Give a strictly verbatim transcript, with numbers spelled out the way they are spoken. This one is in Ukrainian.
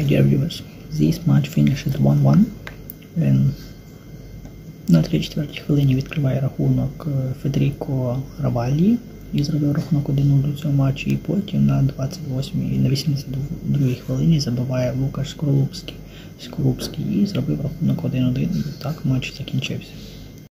Hi dear viewers, this match finished one one. На тридцять четвертій хвилині відкриває рахунок Федеріко Раваллі і зробив рахунок один нуль у цьому матчі, і потім на двадцять восьмій і на вісімдесят другій хвилині забиває Лукаш Скорлупський, Скорлупський і зробив рахунок один один, і так матч закінчився.